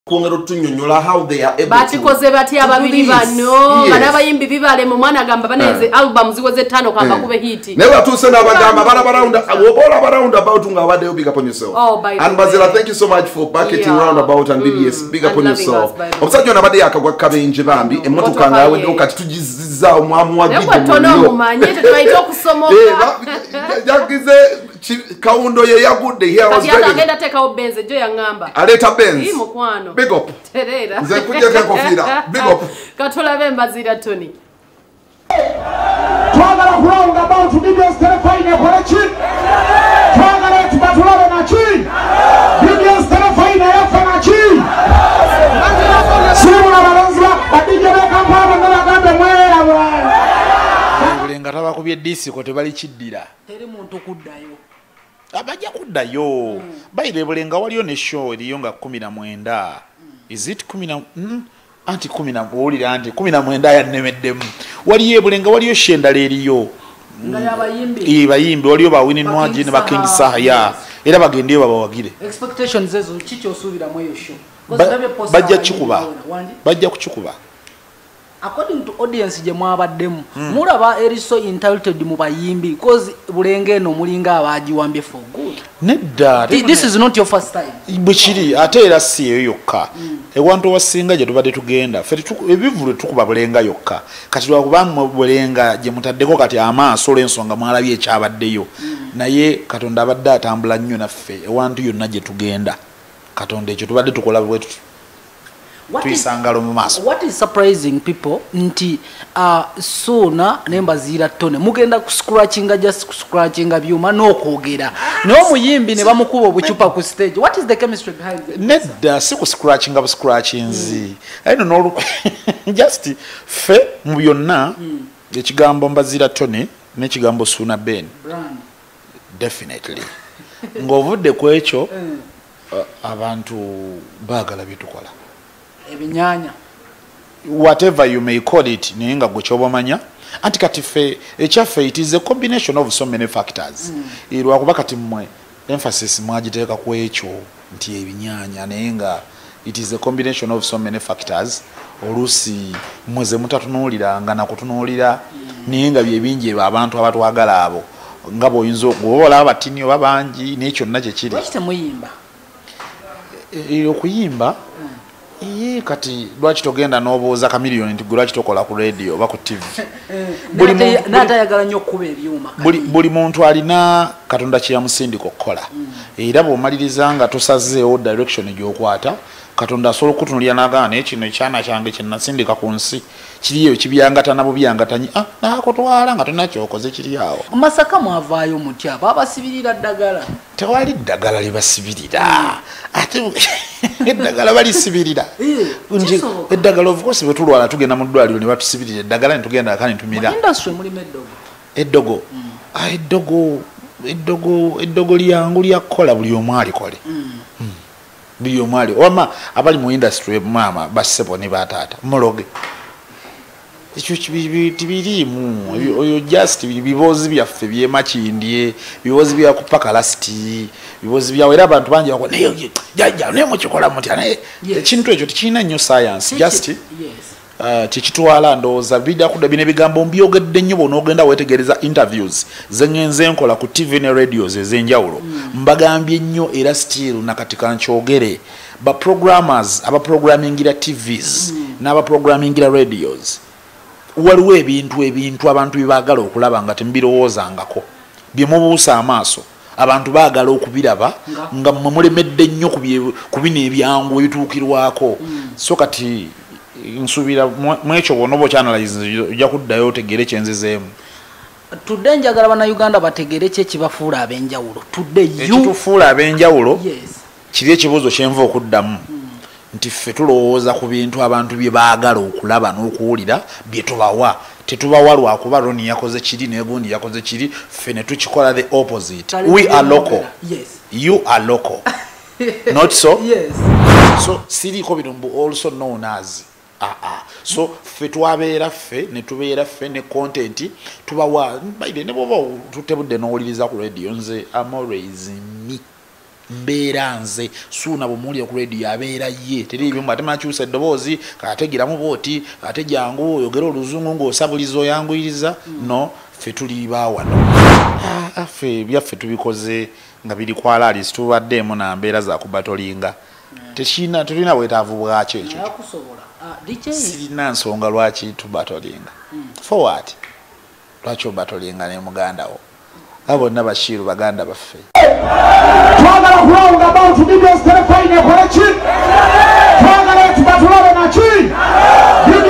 Kongero tunyonyola how they are able batikoze bati ababiri bano banabayimbi bibale mu mwana agamba baneze album zikoze 5 kamba kube hiti never to send abagamba bara around about nga wade big up on yourself. And Mbaziira, thank you so much for bucketing roundabout and BBS, big up on yourself. Obusajja na bade yakagwa kabenje bambi emotoka ngawe ndo kati tujiziza omwamu wagidi ne tono mumanye tetwaito okusomoka yagize kaundo ye yagudde here was ready agenda teka obenze jo yangamba aleta benz imo kwano big up terera nze kujja kofira big up katula Mbaziira Tonny twagala kulonga about BBS telephone ekole ki twagala tubatulabe na ki BBS telephone yafa na ki Suuna Ben badije bekampala n'agambe mwera bwana bulenga tabakubye DC ko tebali kiddira teri muntu kuddayo abajja kuddayo bayire bulenga waliyo ne show eriyo nga 19 is it 10 anti 10 bolira anti 19 yannemeddemu waliyo bulenga waliyo shenda leriyo nga yabayimbi bayimbi waliyo bawini nwaji ne bakindi sahaya era bagendeyo babawagire expectations ezo chicho osubira mu eyo show bajja kuchikuba according to audience je mwabaddemu mulaba eriso entitled mu bayimbi because bulenge no mulinga abaji wambye for good nedda this is not your first time buchiri ate era si eyo yokka ewantu wasinga je tubadde tugenda fete ebivulu tukuba bulenga yokka kati lwakubanga bulenga je mutaddeko kati amaaso olw'ensonga mwalabye ekyabaddeyo naye Katonda abadde atambula nnyo naffe ewantu yonna je tugenda Katonda ekyo tubadde tukola bwetu what is surprising people nti Suuna ne Mbaziira Tonny mugenda ku scratchinga just ku scratchinga byuma n'okwogera n'omuyimbi ne bamukuba obucupa ku stage. What is the chemistry behind it? Nedda si ku scratchinga bu scratchings I don't know just fe mu byonna ekigambo Mbaziira Tonny n'ekigambo Suuna Ben definitely ng'ovudde ku ekyo abantu baagala bitukola ebinyanya whatever you may call it ninga gochobamanya anti kati fe echafe it is a combination of so many factors irwa kuba kati mmwe emphasis mwagiteeka ku ekyo nti ebinyanya nenga it is a combination of so many factors olusi mweze mutatunulira nga nakutunulira ninga byebinje abantu abatwagala abo ngabo oyinza okubola abatini babangi n'ekyo nakye kiri wakite muyimba okuyimba Iye kati lwaki togenda n'obooza kamiliyoni nti lwaki tokola ku radio oba ku TV n'atayagala nnyo okukuba ebyuma buli muntu alina Katonda kye yamusindika okukola era bw'omaliriza nga tosazeewo direction gy'okwata Katonda asobola okutunulira n'agaana ekino ekyana kyange kye nasindika ku nsi kiriyo kibyangatana bubyangatanyi nakutwala nga tonakyokoze kiri awo Masaka mwavaayo mutya babasibirira ddagala tewali ddagala libasibirira ate eddagala balisibirira nje eddagala of course betulwala tugenda mu ddwaliro ne batusibirira eddagala ne tugenda akani tumira industry mulimu eddogo lyangu lyakola buli omu alikole buli omu ali wama abali mu industry mama basebo ne batata muloge ekyo kibirimu oyo just bibozi byaffe byemakindye bibozi bya kupaka lasti bibozi bya wera abantu bangi bako jajja ne mukikola mutya naye ekintu ekyo tikina nnyo science just tikitwala ndowooza bida kudda bine bigambo mbyogedde nnyo bonaogenda wetegereza interviews zengenze nkola ku TV ne radios ez'enjawulo mbagambye nnyo era still nakatika nkyogere ba programmers aba programmingira TVs n'aba programmingira radios waliwo ebintu abantu bibagala okulaba nga tembirowoozangako byemubuusa amaaso abantu baagala okubiraba nga mulemedde nnyo ku bino ebyangu ebituukirwako so kati nsuubira mwekyo bwona oba okyanalyze ojja kuddayo otegeere kyenzizeemu tudde njagala bannayuganda bategeere ki ekibafuula ab'enjawulo ekitufuula ab'enjawulo kiri ekibuuzo kyenva okuddamu nti ffe tulowooza ku bintu abantu bye baagala okulaba n'okuwulira bye tubawa tetubawa lwakuba Ronnie yakoze kiri n'egundi yakoze kiri ffe ne tukikola the opposite. We are local. You are local. Not so? So siriko birumbu also known as so ffe twabeera ffe ne tubeera ffe ne content tubawa baide ne boba tutebudde n'owuliriza ku radio nze I'm always me mbeera nze Suuna bw'omuwulira ku radio abeera ye teri ebyo ate makyusa eddoboozi kategeramu booti ate jangu oyogera oluzungu ng'osabuliza oyanguyiriza no ffe tuli baawano ffe byaffe tubikoze nga biri kwalaali situbaddeemu na mbeera za kubatolinga tulina bwetaavu bwakyo ekyo sirina nsonga lwaki tubatolinga forward lwaki obatolinga ne muganda wo abonna bashiru baganda baffe twagala kulawunda abantu BBS telefayina ekole ki twagala tubatulabe naki